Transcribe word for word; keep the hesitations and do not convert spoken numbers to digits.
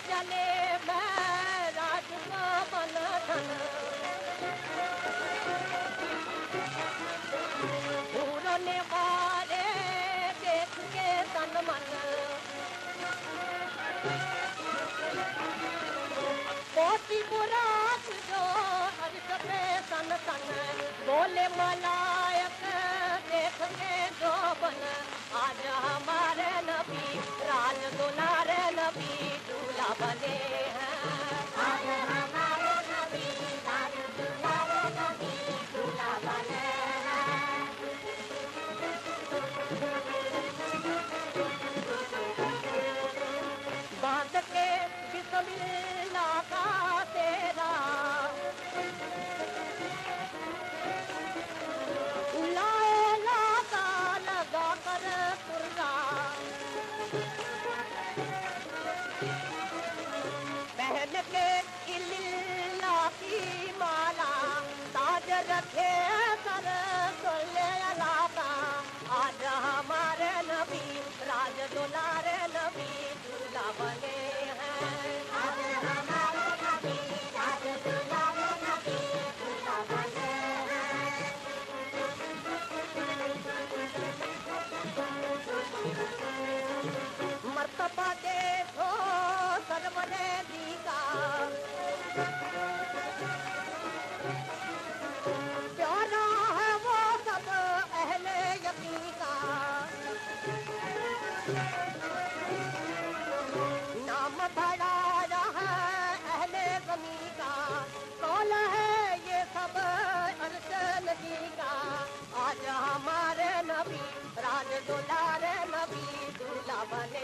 चले महराज का बंधन, पूरने वाले देख के तन मन, कोटि मुराद जो अर्श पे सन सन, बोले मलायक देख के जो बन, आज हमारे नबी राज दुलारे नबी दूल्हा बने हैं। आज हमारे नबी राज दुलारे नबी दूल्हा बने हैं। बांध के बिस्मिल्लाह का तेरा पहन के इल्ला की माला, ताज रखे सर सोले अलाका, आज हमारे नबी राज दुलारे नबी दूल्हा बने हैं। आज हमारे नबी राज दुलारे नबी दूल्हा बने हैं। मर्तबा देखो सरवरे दी का, प्यारा है वो सब अहले यकीन का, नाम बड़ा रहा अहले ज़मीन का, कौन है ये सब अर्श नबी का, आज हमारे नबी राज दुलारे नबी दूल्हा बने